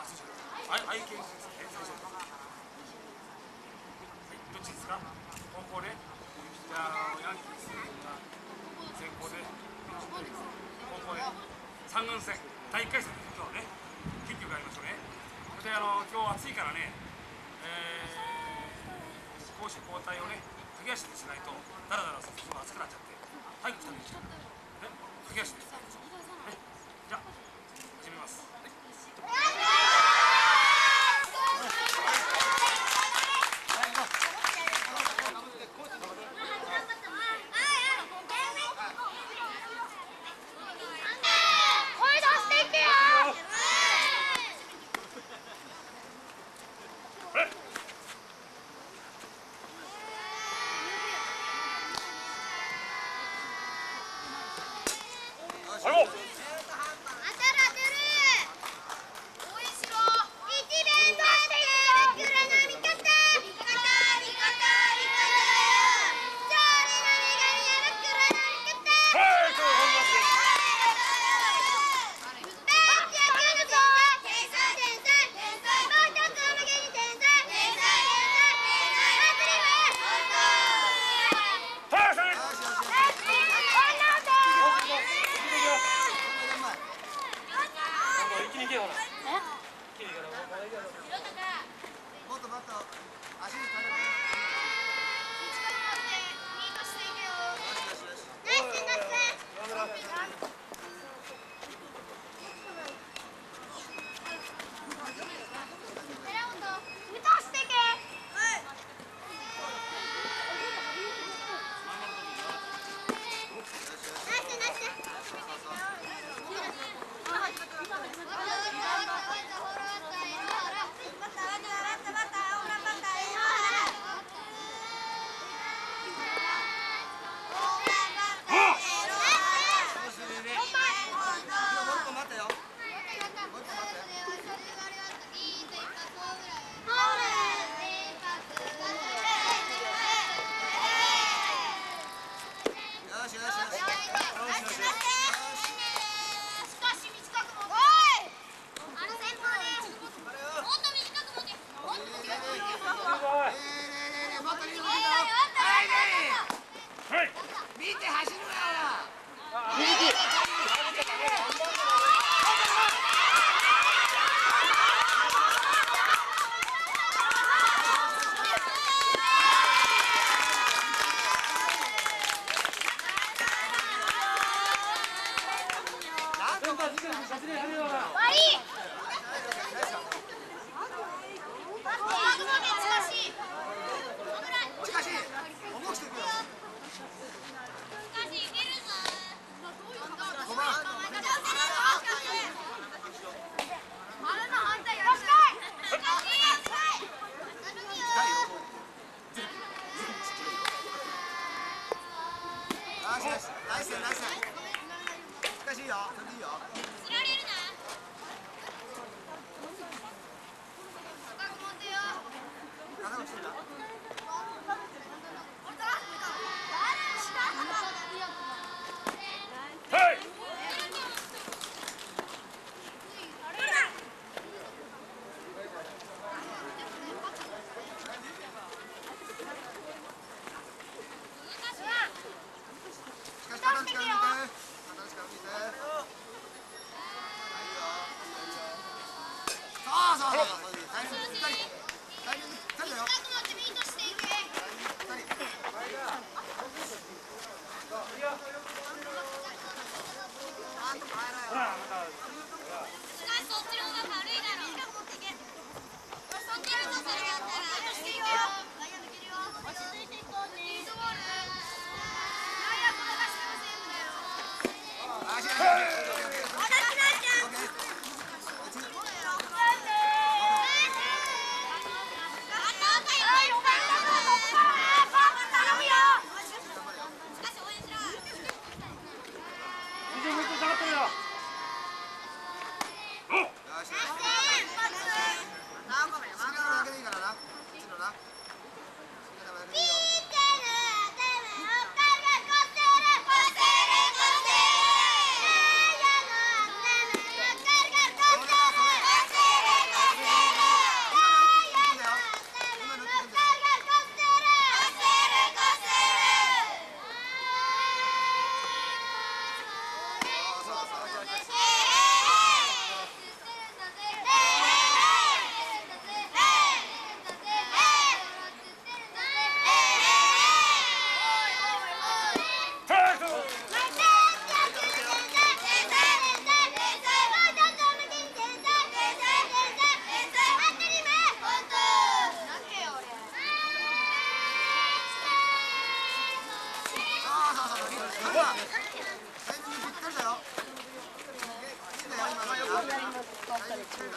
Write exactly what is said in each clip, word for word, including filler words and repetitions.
愛愛犬ですね、最初。はい、どっちですか？高校で。じゃあ、ヤンキースが先行で、高校で三軍戦、第一回戦です今日ね、結局やりましょうね。それで、あの今日暑いからね、えー、攻守交代をね、駆け足でしないと、だらだらすると暑くなっちゃって、早く来たらいいですよ。ね、駆け足でしないと。ね、じゃあ、始めます。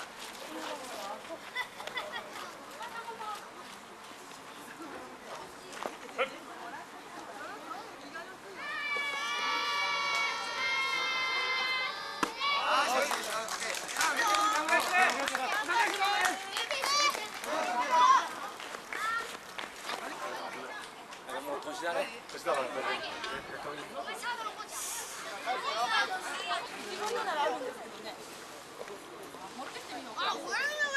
年だね。年だからこれ。 あ、俺の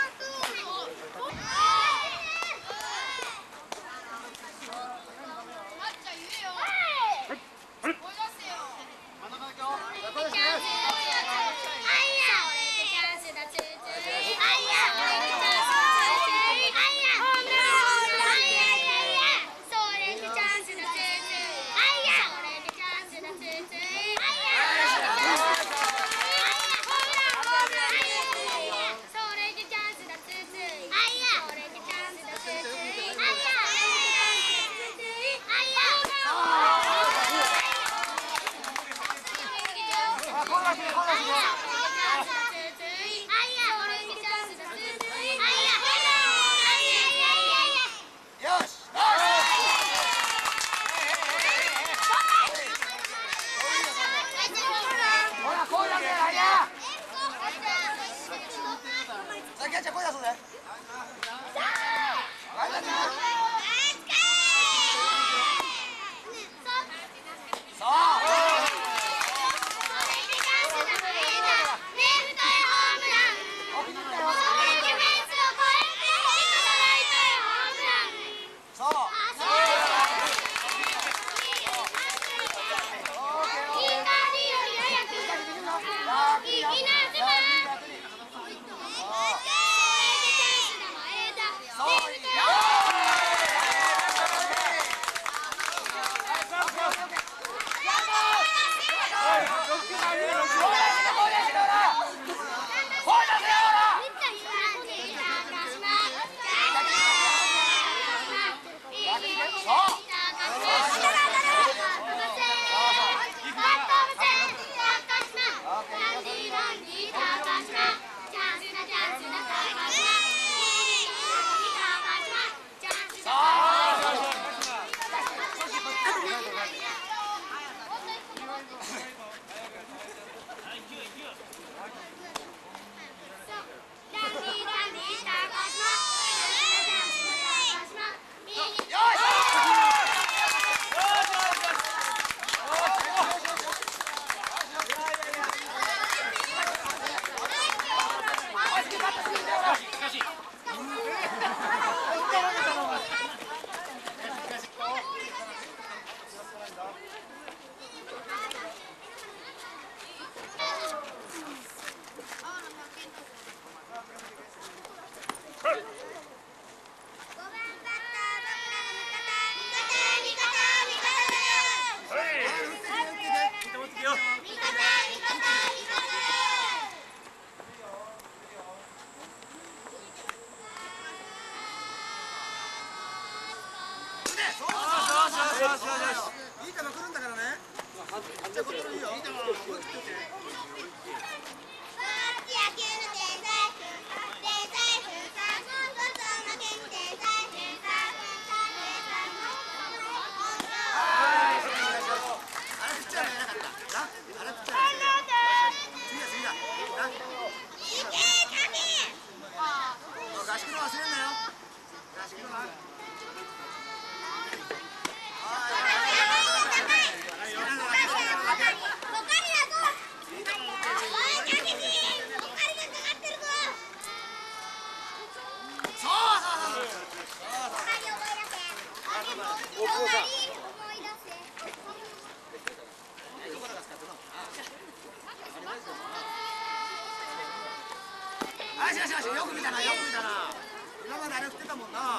よく見たな、よく見たな。今まであれ振ってたもんな。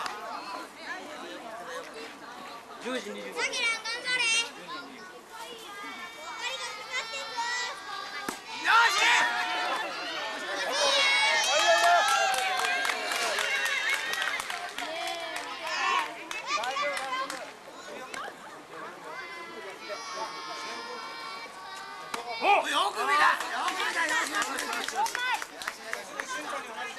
じゅうじにじゅうごふん。よし。よく見た。よく見た。よしよしよしよし。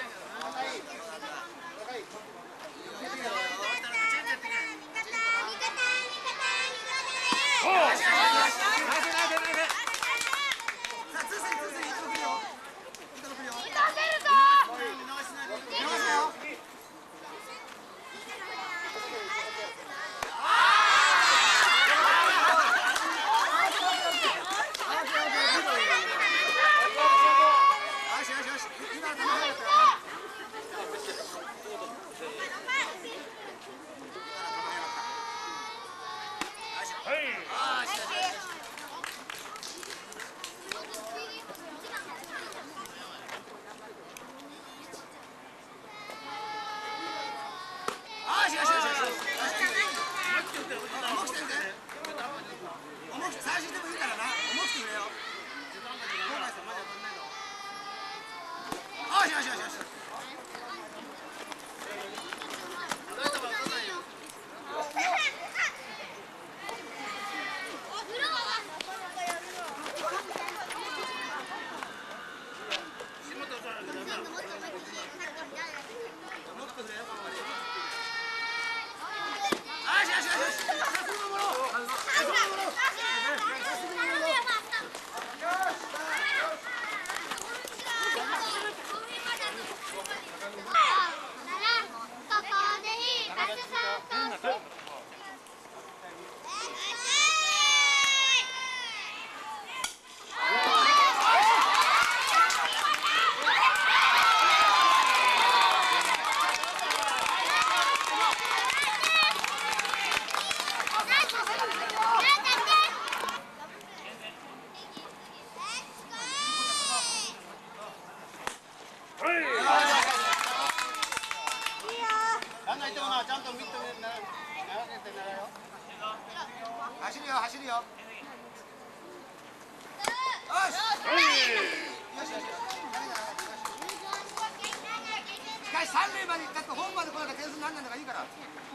足でもいいからな。思ってくれよ。よしよしよしよし。走るよ走るよ。よし。よしよし。しかし三塁まで行ったってホームまで来なきゃ点数にならないのがいいから。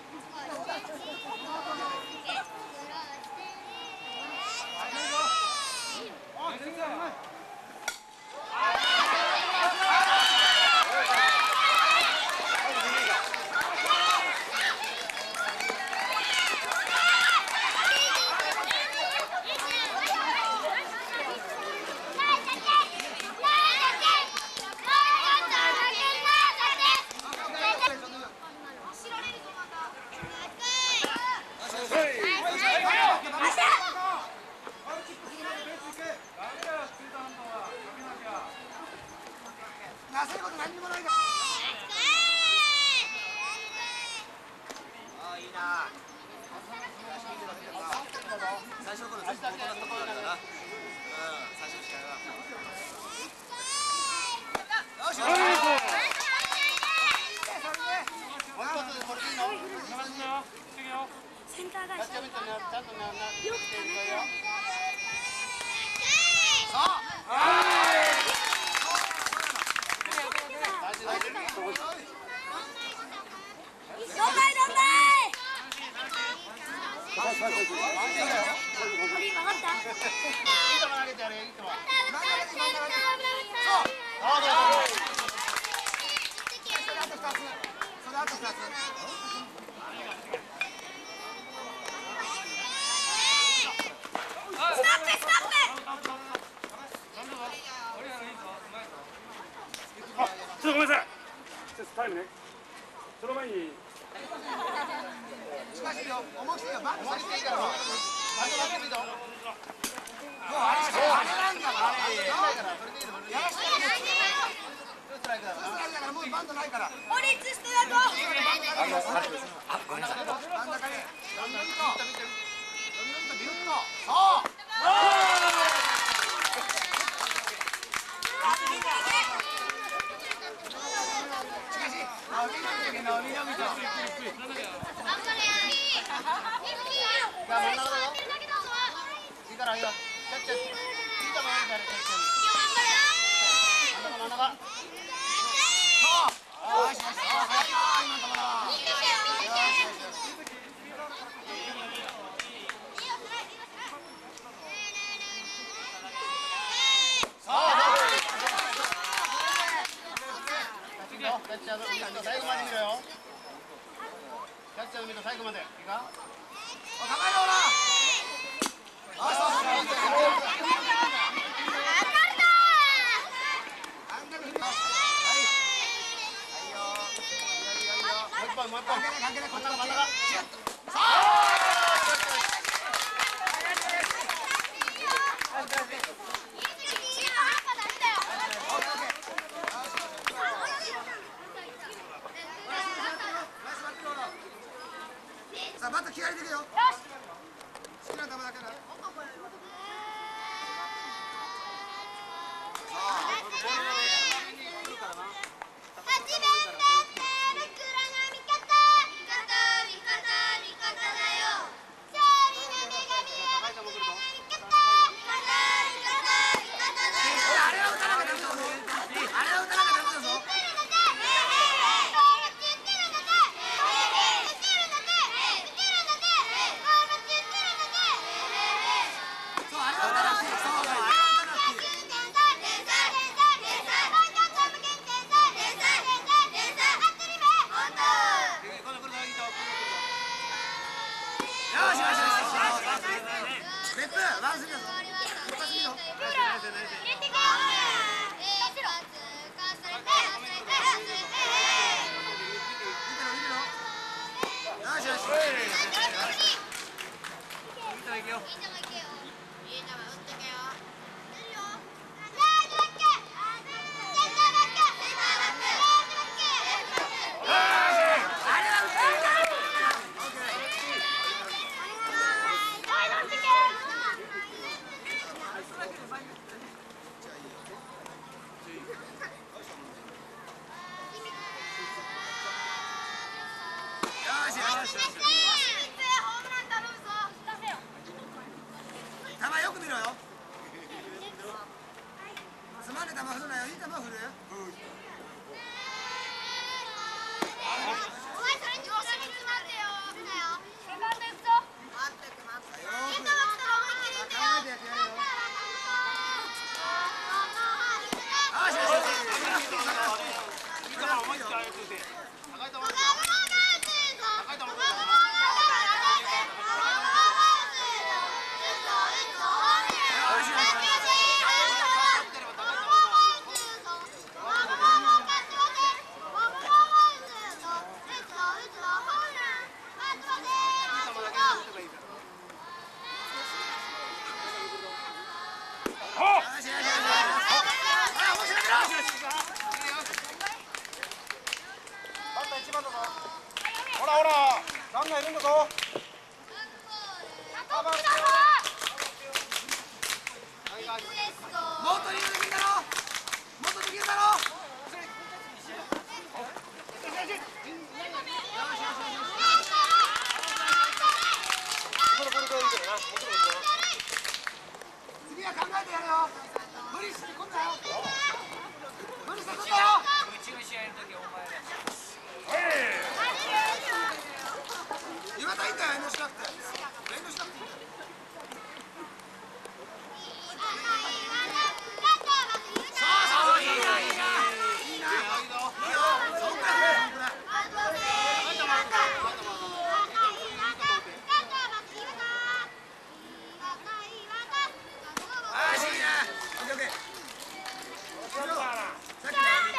なせること何にもないから。ああいいな。最初の頃ずっと大人のところだからな。うん最初の試合は。よしよし。もう一つこれでいいの？ センター返し。 ちゃんとなちゃんとなな。 よく食べてる。 そう。 ちょっとごめんなさい。ちょっとタイムね。その前に。 しかしよ、思い切りよ、バックさせていいから。バックさせていいぞ。もうあれしかあれなんだから。あれだから、それでいいの。やらしてる。ツーストライクだから。ツーストライクだから、もうバントないから。 オリックスだぞ。 あ、ごめんなさい。真ん中に。どんどんと。どんどんとビュッと。そう。最後まで見ろよ。キャッチャーの見ろ最後まで。いいか？お構えろほら。あ、そうそう。もう一本もう一本。関係ない関係ない。こっちの真ん中。さあ。さあバット気合い入れてくよ。好きな球だけだ。 勝利の女神は私の味方反するやぞ。深すぎろ。よしよし。球よく見ろよ。つまんねえ球振るなよ。いい球振る。 ほらほら、ランナーいるんだぞ。 もっとリードできるだろ。もっとできるだろ。次は考えてやるよ。無理してこんなよ。無理してこんなよ。言わないんだよ、遠慮しなくて。遠慮しなくていいんだよ。そうそう、いいな、いいな。いいな。いいよ。そんくらい、そんくらい。ああ、いいね。オッケーオッケー。さっきの、よく見て。いい球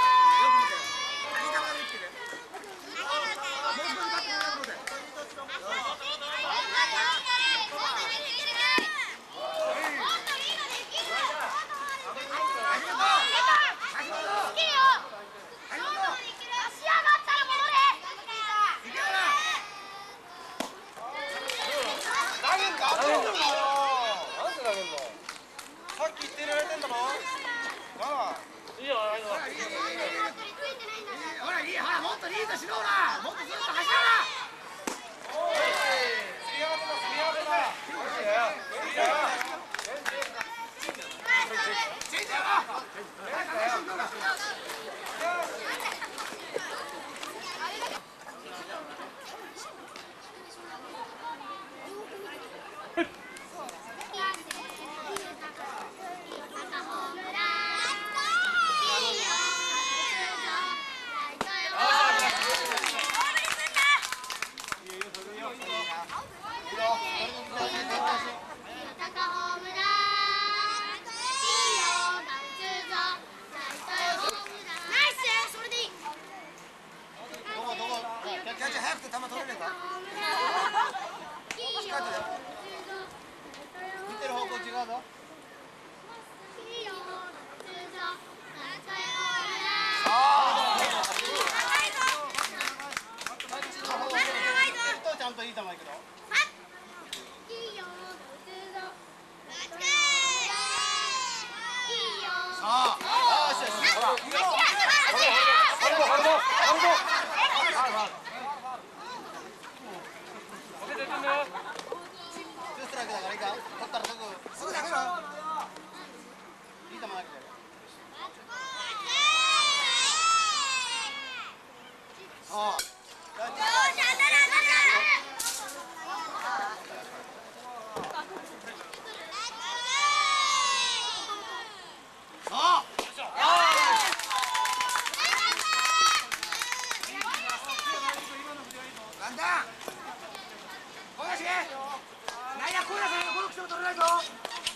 が見つけて。もう少しバットのところで。 さっき言ってられてんだろ。なあ。いいよ、いいよ。 ほら、いい、ほら、もっとリードしろ、ほら。もっとずっと走ろうな。 釣り合わせだ、釣り合わせだ。いいよ。 チェンジやろ。早く早く行こうか。キャッチ早くて球取れねえか。しっかりとね。見てる方向違うぞ。ちゃんといい球いくぞ。さあ。よしよし。ほら。ツーストライクだからいいか。取ったらすぐすぐ投げろ。いい球投げて。ああ。簡単。小林。内野小林さんがゴロ来ても取れないぞ。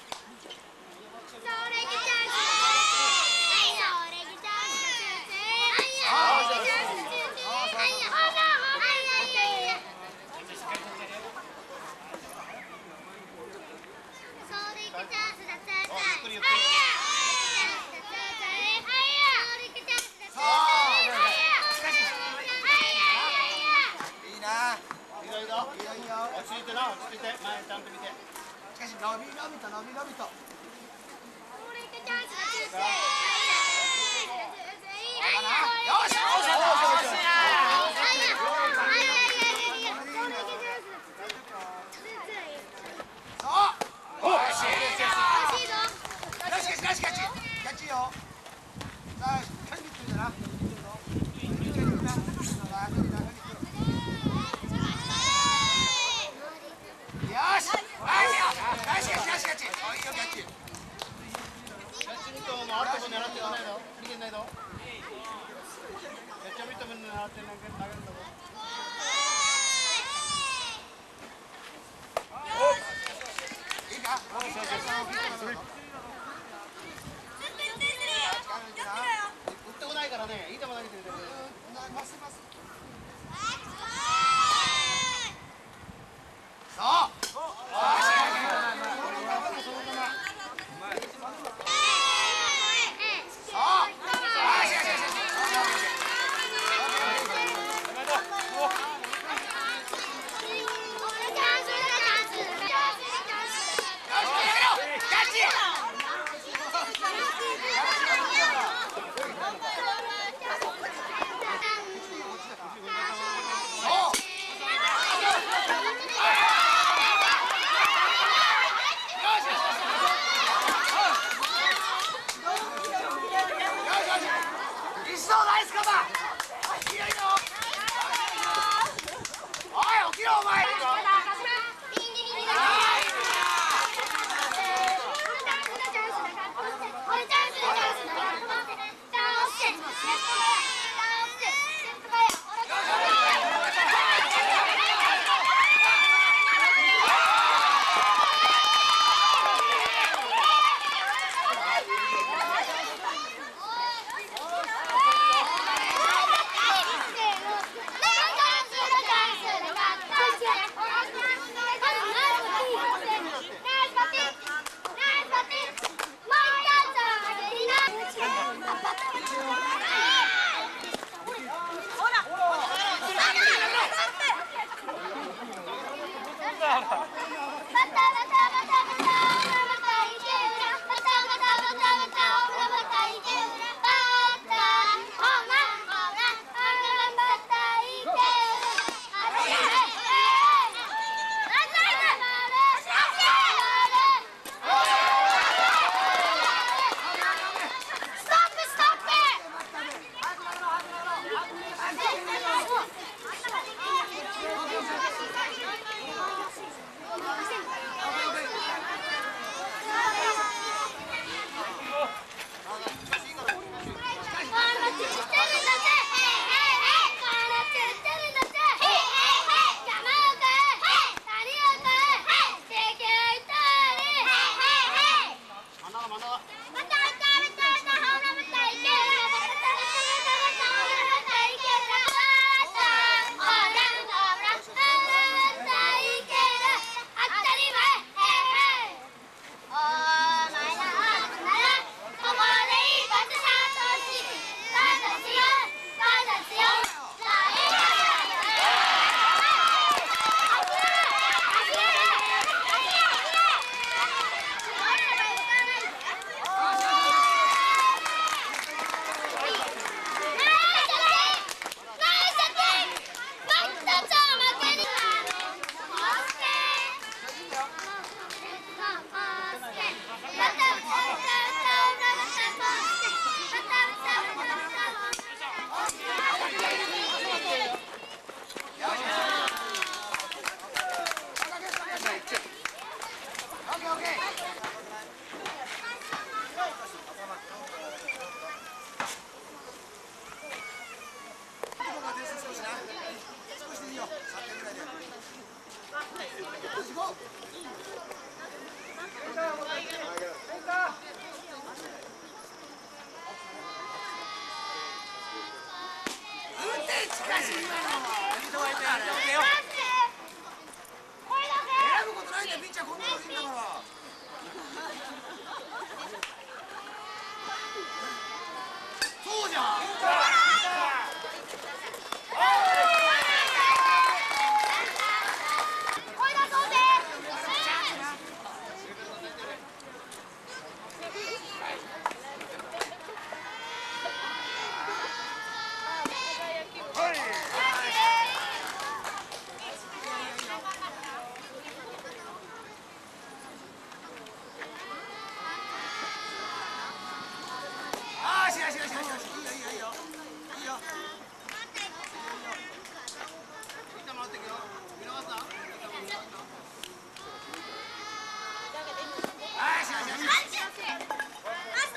落ち着いてな、落ち着いて、前ちゃんと見て。 しかし伸び伸びと伸び伸びと。 おかしい今のは人がいてやってよ。 選ぶことないんだよピッチャーこんなのいいんだからそうじゃんああしよしよしよしよしいいよいいよいいよいいよみんな回ってくよ見逃すなああしよしよしよし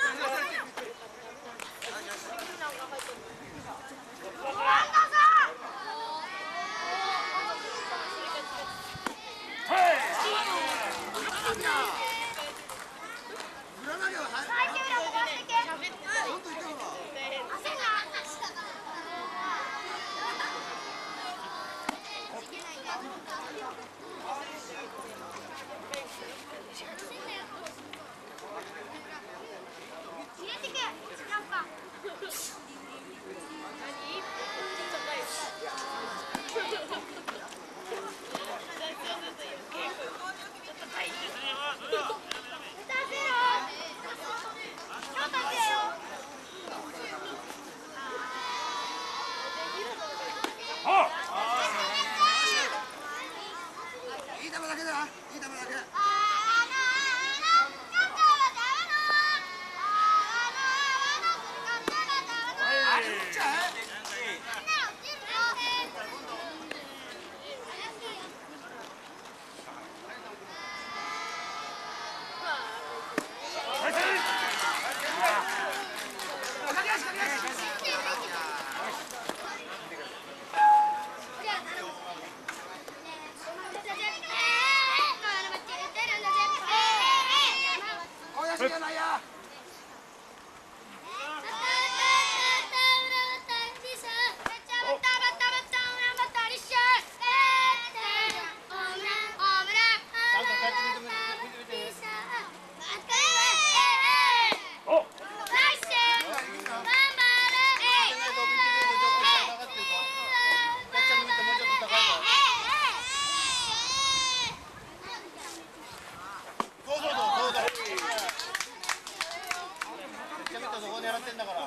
いい球だけだいい球だけあれ打っちゃえじゃないやどこ狙ってんだから。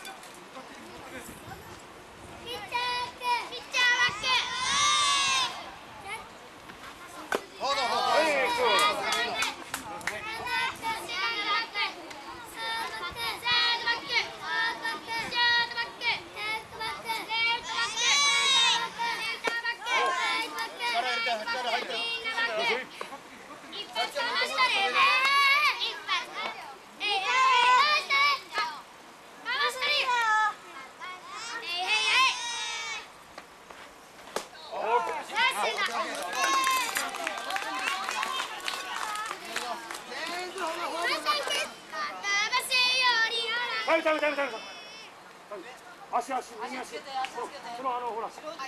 タイムタイムタイムタイム足足右足そのあのほら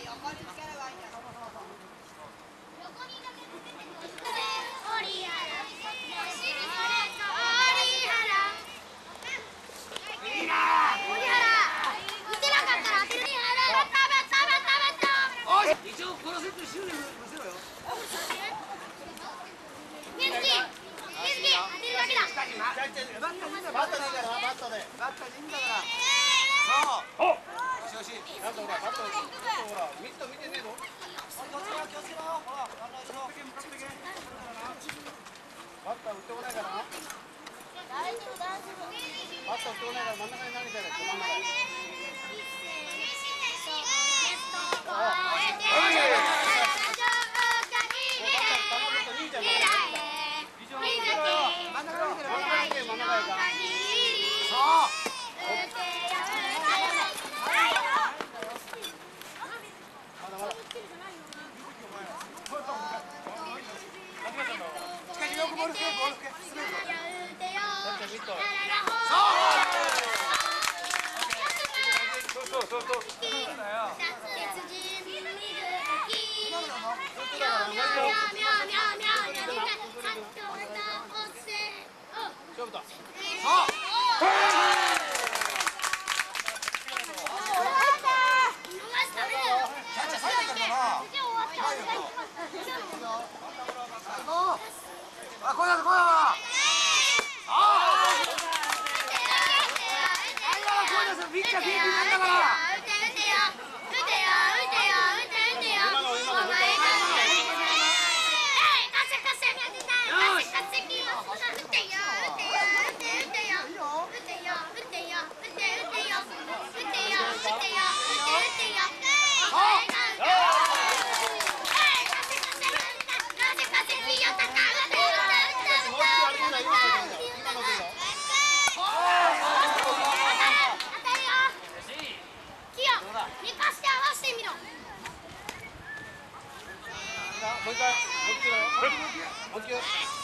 いいな一応このセット終了させろよバットでいいんだからバットでいいんだからそうよしよしなんとほらバットほらミット見てねえの気をつけろほらバッター打ってこないからなバッター打ってこないから真ん中に投げてる真ん中にだ。もう一回、もう一回、もう一回。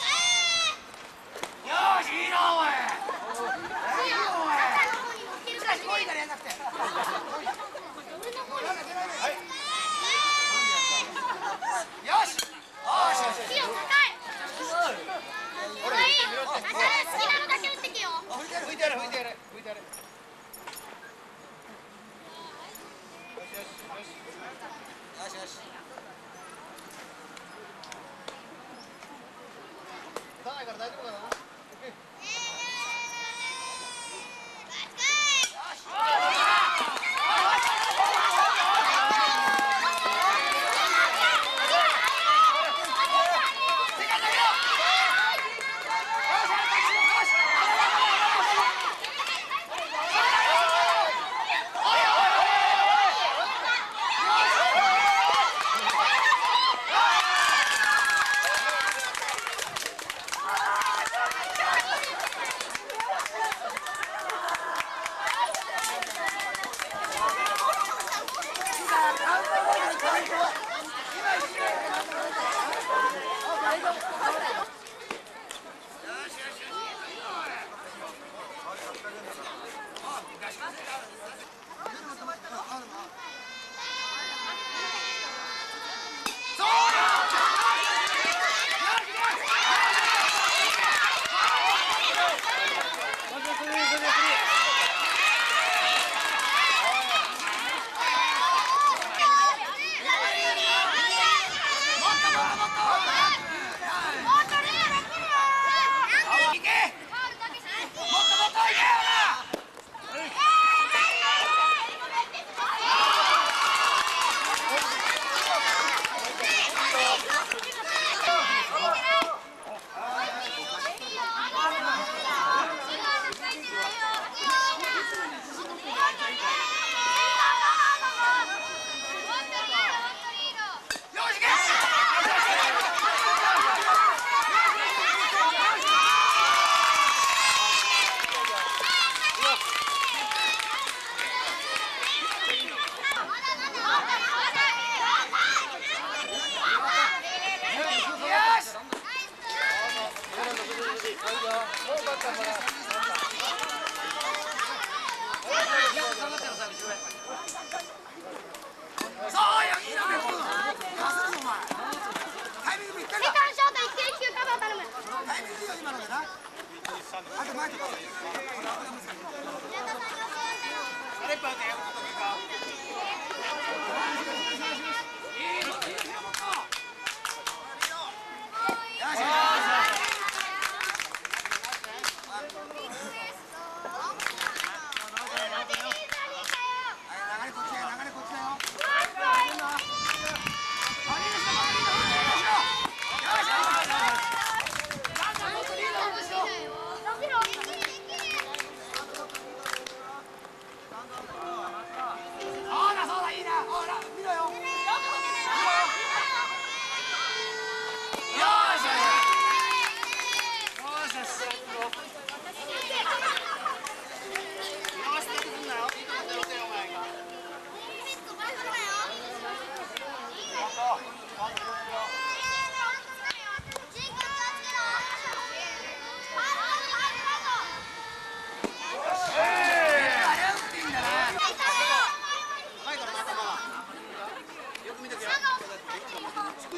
よし、いいなおい。いいなおい。難しい遠いからやんなくて。よし。よし。 キヨ高い。おい、好きなのだけ打ってけよ。 拭いてやる、拭いてやる、拭いてやる、拭いてやる。よしよしよし。よしよし。打たないから大丈夫かな。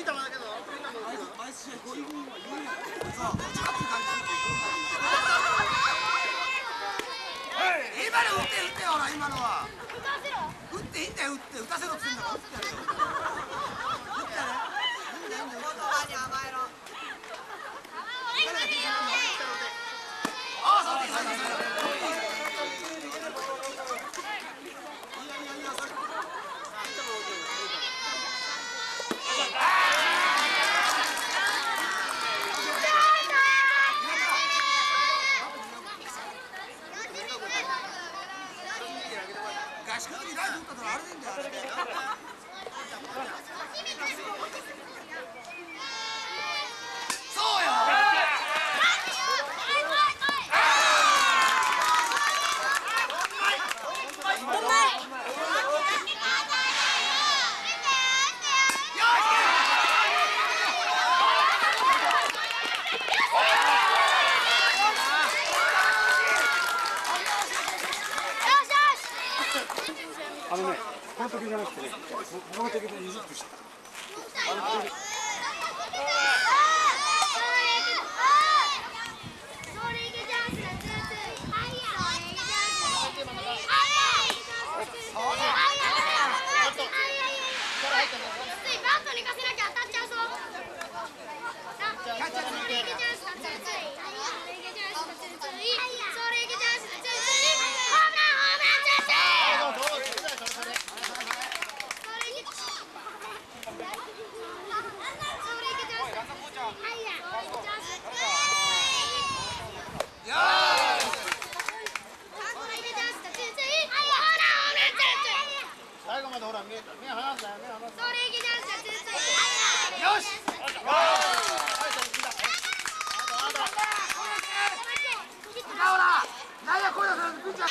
そう、こっちがって感じ。 物的に譲ってした。 最後までほら目目離すなよ目離すなよ。 よし。 ほら内野声出さないとピッチャー。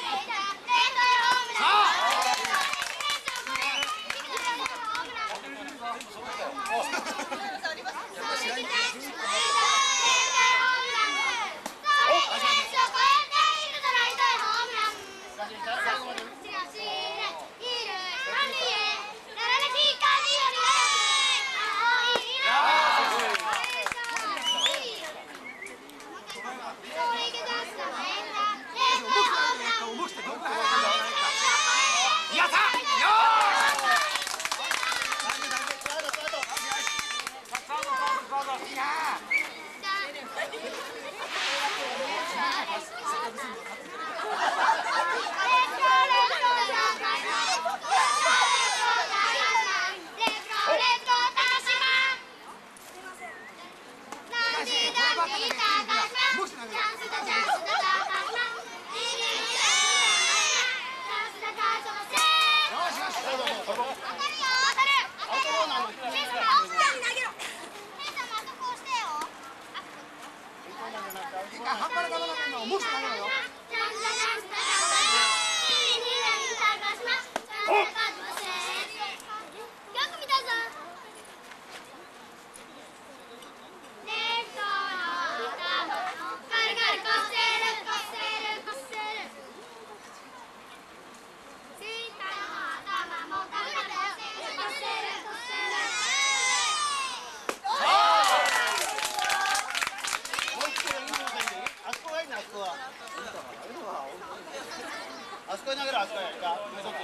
あそこに投げろあそこへ。じゃあ目そっち。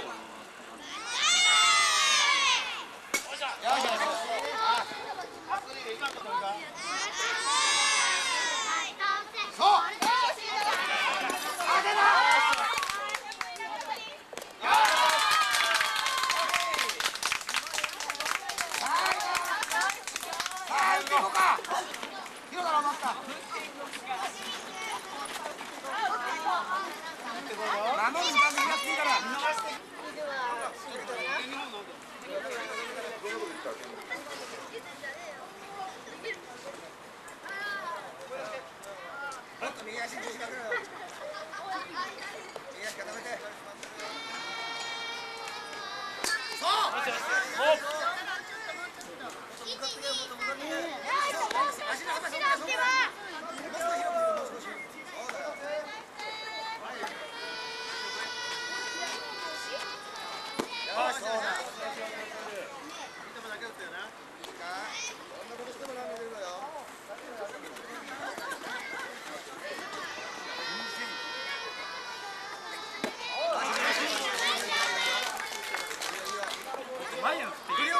よしよし。あそこに今のところか。そう。あげな。さあ行こうか。広田のバッター。守る時間でやっていいから。もっと右足にしかけろよ。右足固めて。そう。足の幅そこだそこだ。そうだ。前やん。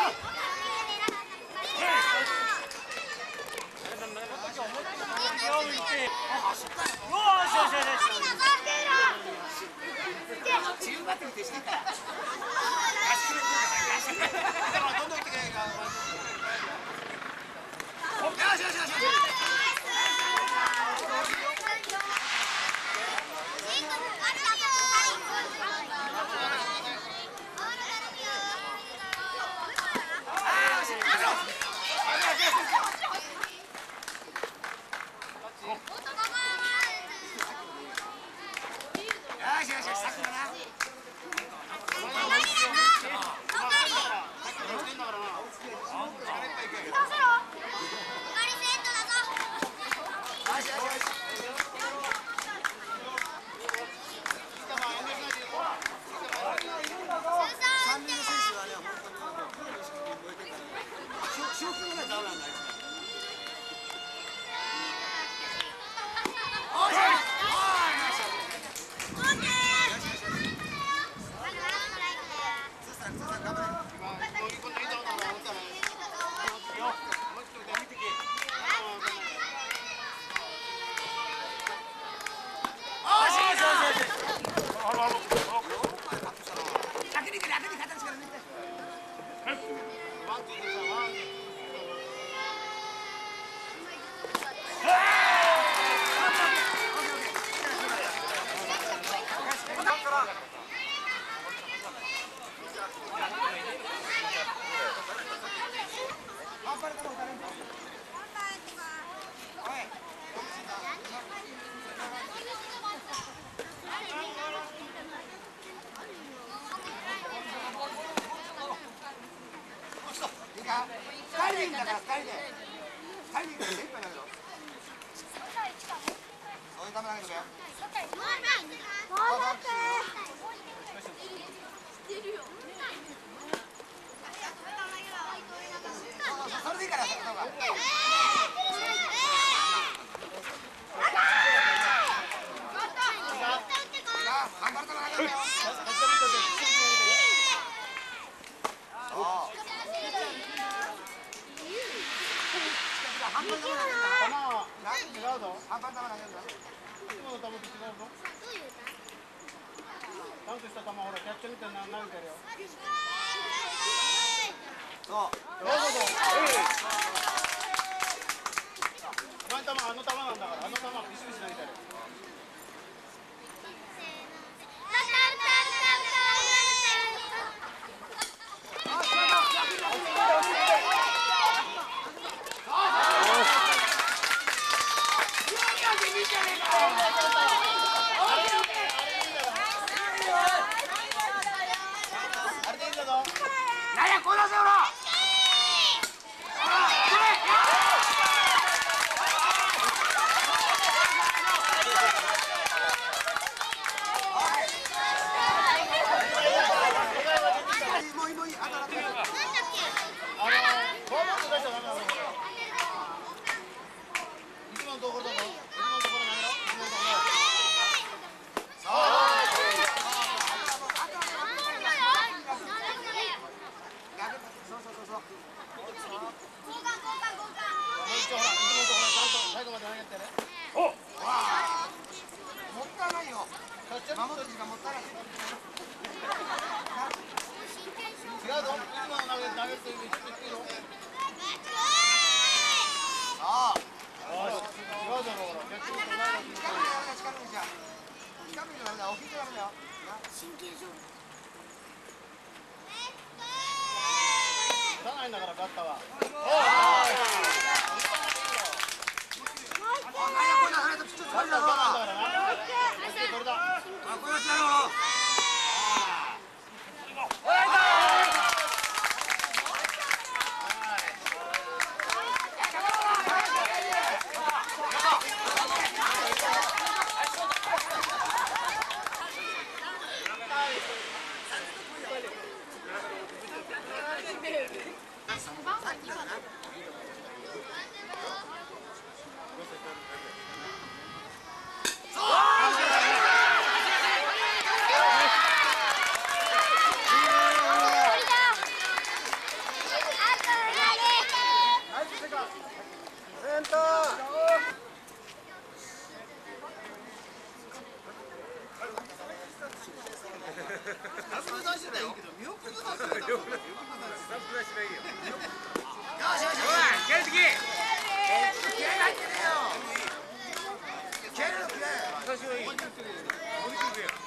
こよしほら気合いつき気合入ってねえよ気合の気合私はいい乗り込むよ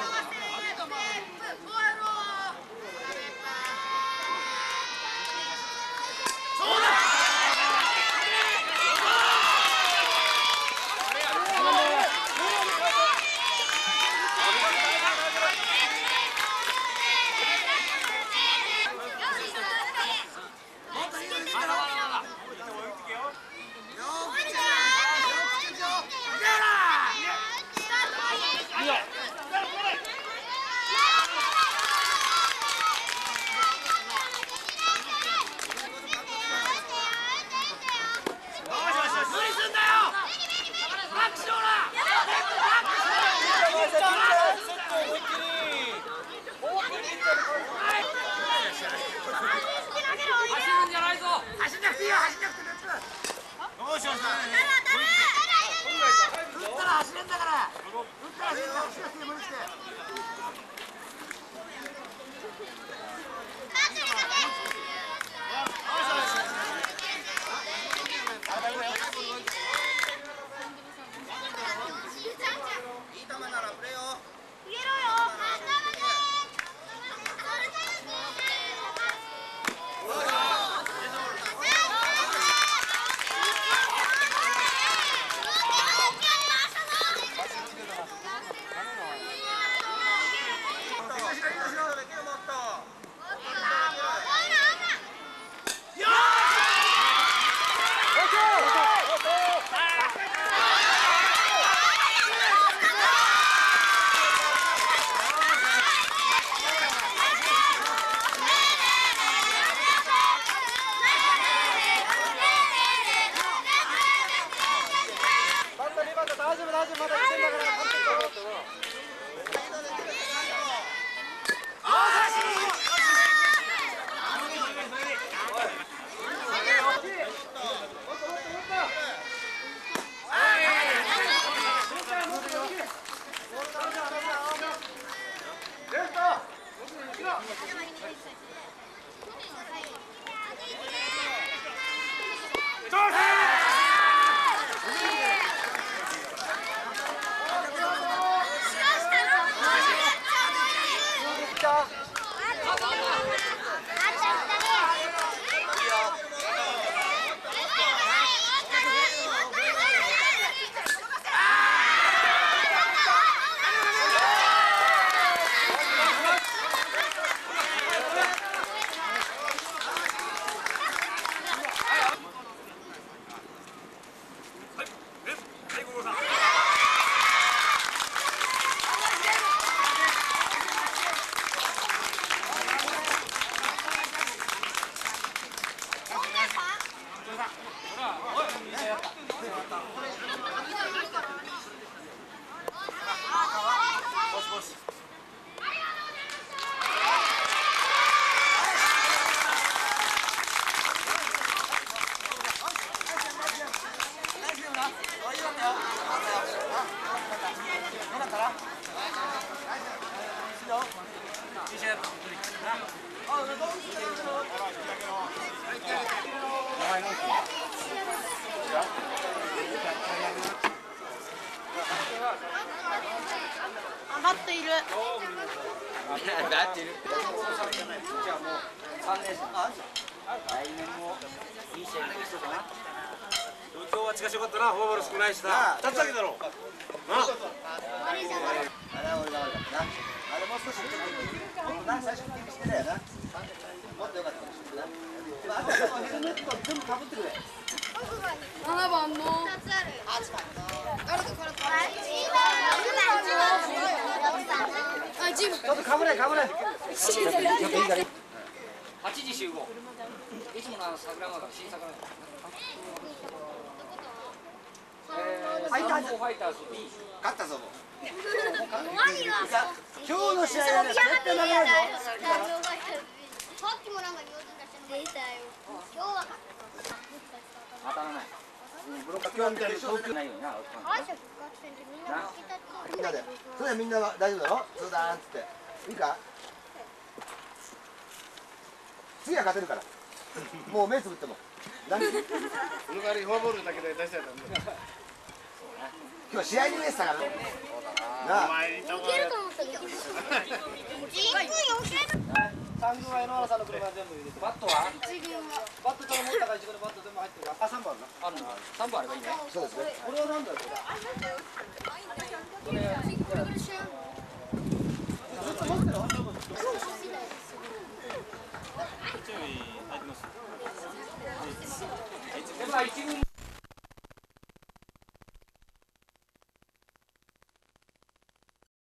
バットいる。 バットいる。じゃあもうさんねん生。来年もいい試合できそうかな。 今日は近しよかったな、フォアボール少ないしな。二つだけだろう。な。 あれ俺が悪かったな。あれもう少しちょっともっとな最初にしてたよな。もっと良かったかもしれないな。あとヘルメット全部かぶってくれ。 七番の。あ、ジム。 ちょっとかぶれかぶれ。 はちじ集合。いつものあの桜川新桜川。えー、サンボファイターズ B。 勝ったぞもう。 何が。 今日の試合はね絶対長いぞ。 さっきもなんか上手だった出たよ。今日は当たらない。 ブロッカー今日みたいに遠くないようにな。 みんなで。それでみんなは大丈夫だろ？そうだーっつって。いいか？ 次は勝てるからもう目つぶっても何今その代わりフォアボールだけで出したらダメだ。 日試合に出てたからなあいけると思ったけど。じっくり避ける。 三軍は江原さんの車全部入れて。 バットは一軍は。 バットと持ったから一軍のバット全部入ってる。あ、三番な。 あるの三本あればいいね。 そうですねこれはなんだよこれ。